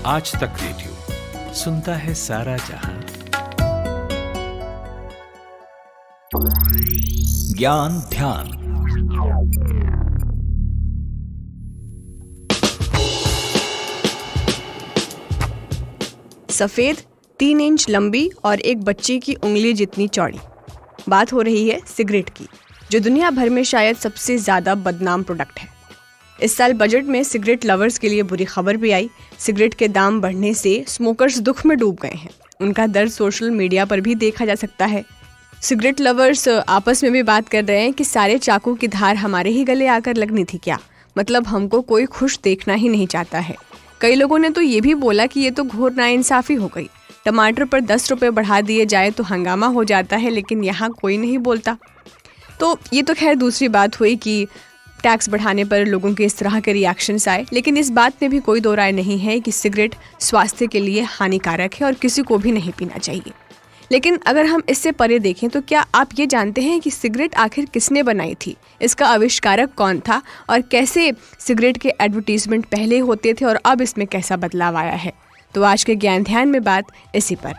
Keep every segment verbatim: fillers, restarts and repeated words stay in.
आज तक रेडियो सुनता है सारा जहां। ज्ञान ध्यान। सफेद, तीन इंच लंबी और एक बच्चे की उंगली जितनी चौड़ी। बात हो रही है सिगरेट की, जो दुनिया भर में शायद सबसे ज्यादा बदनाम प्रोडक्ट है। इस साल बजट में सिगरेट लवर्स के लिए बुरी खबर भी आई। सिगरेट के दाम बढ़ने से स्मोकर्स दुख में डूब गए हैं। उनका दर्द सोशल मीडिया पर भी देखा जा सकता है। सिगरेट लवर्स आपस में भी बात कर रहे हैं कि सारे चाकू की धार हमारे ही गले आकर लगनी थी क्या? मतलब हमको कोई खुश देखना ही नहीं चाहता है। कई लोगों ने तो ये भी बोला कि ये तो घोर नाइंसाफी हो गई। टमाटर पर दस रुपए बढ़ा दिए जाए तो हंगामा हो जाता है, लेकिन यहाँ कोई नहीं बोलता। तो ये तो खैर दूसरी बात हुई कि टैक्स बढ़ाने पर लोगों के इस तरह के रिएक्शंस आए, लेकिन इस बात में भी कोई दो राय नहीं है कि सिगरेट स्वास्थ्य के लिए हानिकारक है और किसी को भी नहीं पीना चाहिए। लेकिन अगर हम इससे परे देखें तो क्या आप ये जानते हैं कि सिगरेट आखिर किसने बनाई थी, इसका आविष्कारक कौन था और कैसे सिगरेट के एडवर्टीजमेंट पहले होते थे और अब इसमें कैसा बदलाव आया है? तो आज के ज्ञान ध्यान में बात इसी पर।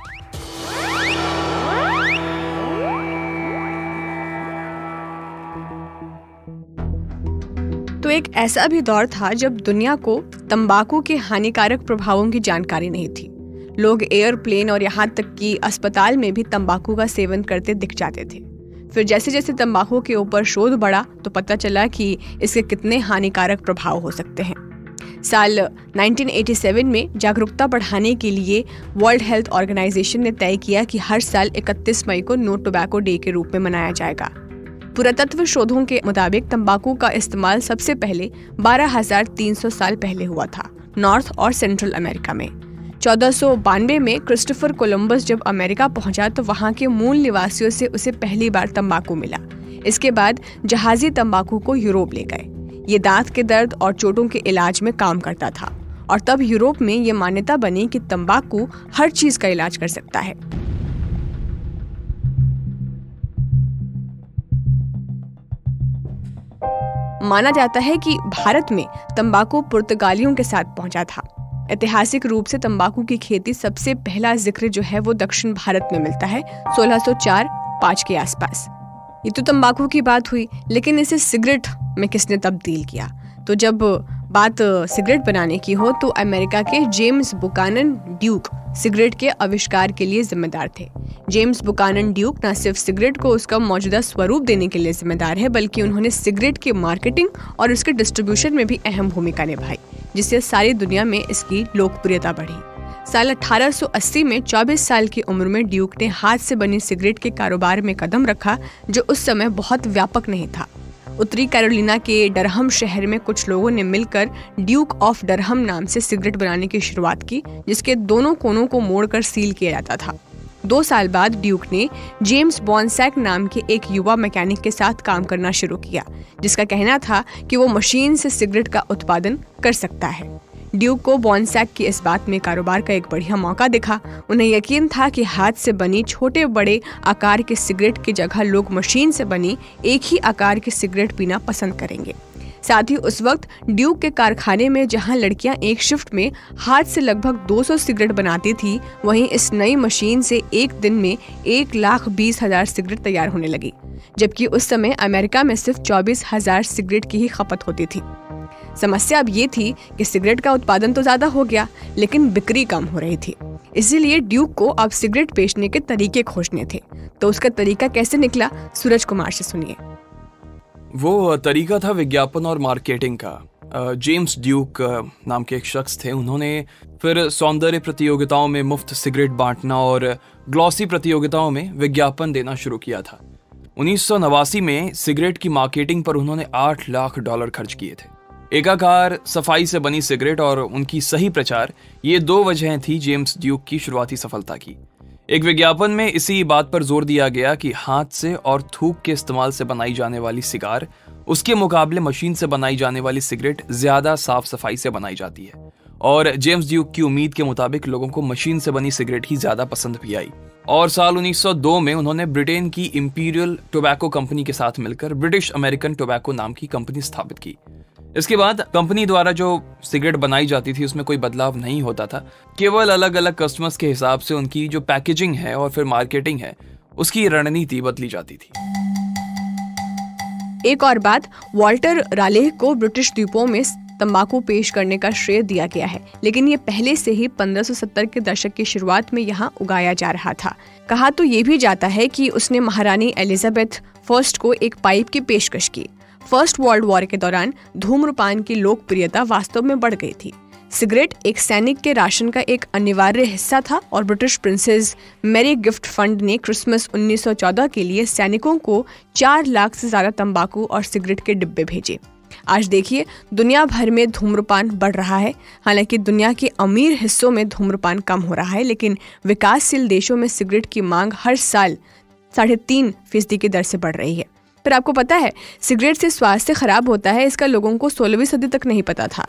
तो एक ऐसा भी दौर था जब दुनिया को तंबाकू के हानिकारक प्रभावों की जानकारी नहीं थी। लोग एयरप्लेन और यहाँ तक कि अस्पताल में भी तंबाकू का सेवन करते दिख जाते थे। फिर जैसे जैसे तंबाकू के ऊपर शोध बढ़ा तो पता चला कि इसके कितने हानिकारक प्रभाव हो सकते हैं। साल उन्नीस सौ सत्तासी में जागरूकता बढ़ाने के लिए वर्ल्ड हेल्थ ऑर्गेनाइजेशन ने तय किया कि हर साल इकतीस मई को नो टोबैको डे के रूप में मनाया जाएगा। पुरातत्व शोधों के मुताबिक तंबाकू का इस्तेमाल सबसे पहले बारह हज़ार तीन सौ साल पहले हुआ था, नॉर्थ और सेंट्रल अमेरिका में। चौदह सौ बानवे में क्रिस्टोफर कोलंबस जब अमेरिका पहुंचा तो वहां के मूल निवासियों से उसे पहली बार तंबाकू मिला। इसके बाद जहाजी तंबाकू को यूरोप ले गए। ये दांत के दर्द और चोटों के इलाज में काम करता था और तब यूरोप में ये मान्यता बनी कि तंबाकू हर चीज का इलाज कर सकता है। माना जाता है कि भारत में तंबाकू पुर्तगालियों के साथ पहुंचा था। ऐतिहासिक रूप से तंबाकू की खेती सबसे पहला जिक्र जो है वो दक्षिण भारत में मिलता है, सोलह सौ चार पाँच के आसपास। ये तो तंबाकू की बात हुई, लेकिन इसे सिगरेट में किसने तब्दील किया? तो जब बात सिगरेट बनाने की हो तो अमेरिका के जेम्स बुकानन ड्यूक सिगरेट के आविष्कार के लिए जिम्मेदार थे। जेम्स बुकानन ड्यूक न सिर्फ सिगरेट को उसका मौजूदा स्वरूप देने के लिए जिम्मेदार है, बल्कि उन्होंने सिगरेट की मार्केटिंग और उसके डिस्ट्रीब्यूशन में भी अहम भूमिका निभाई, जिससे सारी दुनिया में इसकी लोकप्रियता बढ़ी। साल अठारह सौ अस्सी में चौबीस साल की उम्र में ड्यूक ने हाथ से बनी सिगरेट के कारोबार में कदम रखा, जो उस समय बहुत व्यापक नहीं था। उत्तरी कैरोलिना के डरहम शहर में कुछ लोगों ने मिलकर ड्यूक ऑफ डरहम नाम से सिगरेट बनाने की शुरुआत की, जिसके दोनों कोनों को मोड़कर सील किया जाता था। दो साल बाद ड्यूक ने जेम्स बॉन्सैक नाम के एक युवा मैकेनिक के साथ काम करना शुरू किया, जिसका कहना था कि वो मशीन से सिगरेट का उत्पादन कर सकता है। ड्यूक को बॉन्सैक की इस बात में कारोबार का एक बढ़िया मौका दिखा। उन्हें यकीन था कि हाथ से बनी छोटे बड़े आकार के सिगरेट की जगह लोग मशीन से बनी एक ही आकार की सिगरेट पीना पसंद करेंगे। साथ ही उस वक्त ड्यूक के कारखाने में जहां लड़कियां एक शिफ्ट में हाथ से लगभग दो सौ सिगरेट बनाती थी, वहीं इस नई मशीन से एक दिन में एक लाख बीस हजार सिगरेट तैयार होने लगी, जबकि उस समय अमेरिका में सिर्फ चौबीस हजार सिगरेट की ही खपत होती थी। समस्या अब ये थी कि सिगरेट का उत्पादन तो ज्यादा हो गया, लेकिन बिक्री कम हो रही थी। इसीलिए ड्यूक को अब सिगरेट बेचने के तरीके खोजने थे। तो उसका तरीका कैसे निकला, सूरज कुमार से सुनिए। वो तरीका था विज्ञापन और मार्केटिंग का। जेम्स ड्यूक नाम के एक शख्स थे। उन्होंने फिर सौंदर्य प्रतियोगिताओं में मुफ्त सिगरेट बांटना और ग्लॉसी प्रतियोगिताओं में विज्ञापन देना शुरू किया था। उन्नीस सौ नवासी में सिगरेट की मार्केटिंग पर उन्होंने आठ लाख डॉलर खर्च किए थे। एकाकार सफाई से बनी सिगरेट और उनकी सही प्रचार, ये दो वजहें थी जेम्स ड्यूक की शुरुआती सफलता की। एक विज्ञापन में इसी बात पर जोर दिया गया कि हाथ से और थूक के इस्तेमाल से बनाई जाने वाली सिगार उसके मुकाबले मशीन से बनाई जाने वाली सिगरेट ज्यादा साफ सफाई से बनाई जाती है। और जेम्स ड्यूक की उम्मीद के मुताबिक लोगों को मशीन से बनी सिगरेट ही ज्यादा पसंद भी आई। और साल उन्नीस सौ दो में उन्होंने ब्रिटेन की इंपीरियल टोबैको कंपनी के साथ मिलकर ब्रिटिश अमेरिकन टोबैको नाम की कंपनी स्थापित की। इसके बाद कंपनी द्वारा जो सिगरेट बनाई जाती थी उसमें कोई बदलाव नहीं होता था, केवल अलग अलग कस्टमर्स के हिसाब से उनकी जो पैकेजिंग है और फिर मार्केटिंग है उसकी रणनीति बदली जाती थी। एक और बात, वॉल्टर रालेह को ब्रिटिश द्वीपों में तंबाकू पेश करने का श्रेय दिया गया है, लेकिन ये पहले से ही पंद्रह सौ सत्तर के दशक की शुरुआत में यहाँ उगाया जा रहा था। कहा तो ये भी जाता है कि उसने महारानी एलिजाबेथ फर्स्ट को एक पाइप की पेशकश की। फर्स्ट वर्ल्ड वॉर के दौरान धूम्रपान की लोकप्रियता वास्तव में बढ़ गई थी। सिगरेट एक सैनिक के राशन का एक अनिवार्य हिस्सा था और British princess Mary gift fund ने क्रिसमस उन्नीस सौ चौदह के लिए सैनिकों को चार लाख से ज्यादा तंबाकू और सिगरेट के डिब्बे भेजे। आज देखिए, दुनिया भर में धूम्रपान बढ़ रहा है। हालांकि दुनिया के अमीर हिस्सों में धूम्रपान कम हो रहा है, लेकिन विकासशील देशों में सिगरेट की मांग हर साल साढ़े तीन फीसदी की दर से बढ़ रही है। पर आपको पता है, सिगरेट से स्वास्थ्य खराब होता है, इसका लोगों को सोलहवीं सदी तक नहीं पता था।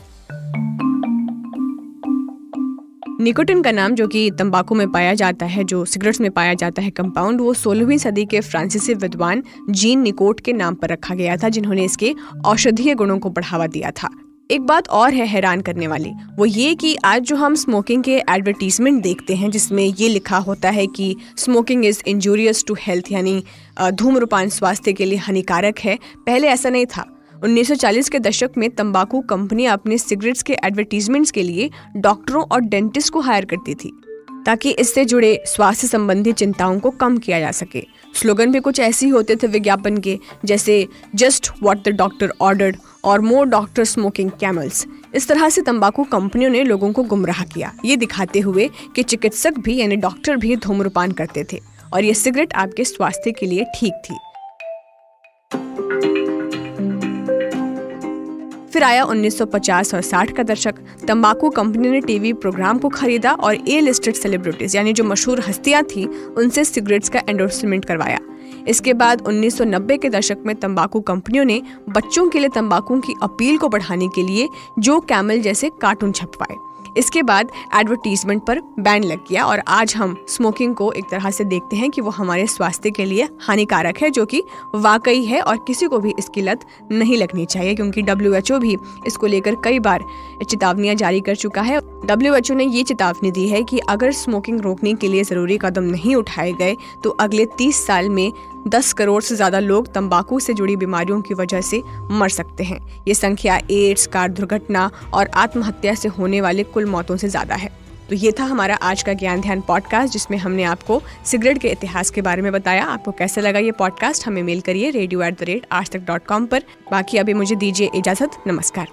निकोटिन का नाम, जो कि तंबाकू में पाया जाता है, जो सिगरेट्स में पाया जाता है कंपाउंड, वो सोलहवीं सदी के फ्रांसीसी विद्वान जीन निकोट के नाम पर रखा गया था, जिन्होंने इसके औषधीय गुणों को बढ़ावा दिया था। एक बात और है हैरान करने वाली, वो ये कि आज जो हम स्मोकिंग के एडवर्टीजमेंट देखते हैं जिसमें ये लिखा होता है कि smoking is injurious to health, यानी धूम्रपान स्वास्थ्य के लिए हानिकारक है, पहले ऐसा नहीं था। उन्नीस सौ चालीस के दशक में तंबाकू कंपनियां अपने सिगरेट्स के एडवर्टीजमेंट्स के लिए डॉक्टरों और डेंटिस्ट को हायर करती थी ताकि इससे जुड़े स्वास्थ्य संबंधी चिंताओं को कम किया जा सके। स्लोगन भी कुछ ऐसे ही होते थे विज्ञापन के, जैसे just what the doctor ordered और मोर डॉक्टर स्मोकिंग कैमल्स। इस तरह से तंबाकू कंपनियों ने लोगों को गुमराह किया, ये दिखाते हुए कि चिकित्सक भी यानी डॉक्टर भी धूम्रपान करते थे और ये सिगरेट आपके स्वास्थ्य के लिए ठीक थी। फिर आया उन्नीस सौ पचास और साठ का दशक। तंबाकू कंपनी ने टीवी प्रोग्राम को खरीदा और ए लिस्टेड सेलिब्रिटीज, यानी जो मशहूर हस्तियां थी, उनसे सिगरेट्स का एंडोर्समेंट करवाया। इसके बाद उन्नीस सौ नब्बे के दशक में तंबाकू कंपनियों ने बच्चों के लिए तंबाकू की अपील को बढ़ाने के लिए जो कैमल जैसे कार्टून छपवाए। इसके बाद एडवर्टीजमेंट पर बैन लग गया और आज हम स्मोकिंग को एक तरह से देखते हैं कि वो हमारे स्वास्थ्य के लिए हानिकारक है, जो कि वाकई है और किसी को भी इसकी लत नहीं लगनी चाहिए, क्योंकि डब्ल्यू एच ओ भी इसको लेकर कई बार चेतावनियां जारी कर चुका है। डब्ल्यू एच ओ ने ये चेतावनी दी है कि अगर स्मोकिंग रोकने के लिए जरूरी कदम नहीं उठाए गए तो अगले तीस साल में दस करोड़ से ज्यादा लोग तंबाकू से जुड़ी बीमारियों की वजह से मर सकते हैं। ये संख्या एड्स, कार दुर्घटना और आत्महत्या से होने वाले कुल मौतों से ज्यादा है। तो ये था हमारा आज का ज्ञान ध्यान पॉडकास्ट, जिसमें हमने आपको सिगरेट के इतिहास के बारे में बताया। आपको कैसे लगा ये पॉडकास्ट, हमें मेल करिए रेडियो एट द रेट आज तक डॉट कॉम पर। बाकी अभी मुझे दीजिए इजाजत, नमस्कार।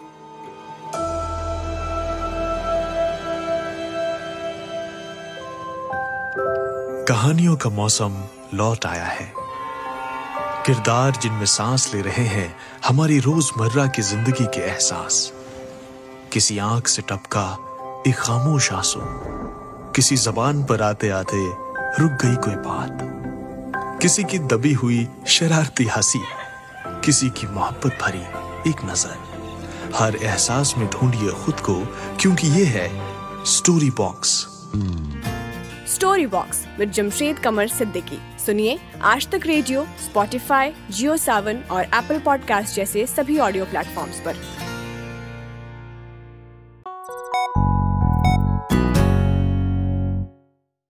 कहानियों का मौसम लौट आया है। किरदार जिनमें सांस ले रहे हैं हमारी रोजमर्रा की जिंदगी के एहसास। किसी आंख से टपका एक खामोश आंसू, किसी जबान पर आते आते रुक गई कोई बात, किसी की दबी हुई शरारती हंसी, किसी की मोहब्बत भरी एक नजर। हर एहसास में ढूंढिए खुद को, क्योंकि ये है story box. Story box with Jamshed Qamar Siddiqui. सुनिए आज तक रेडियो, स्पॉटिफाई, जियो सावन और एप्पल पॉडकास्ट जैसे सभी ऑडियो प्लेटफॉर्म्स पर।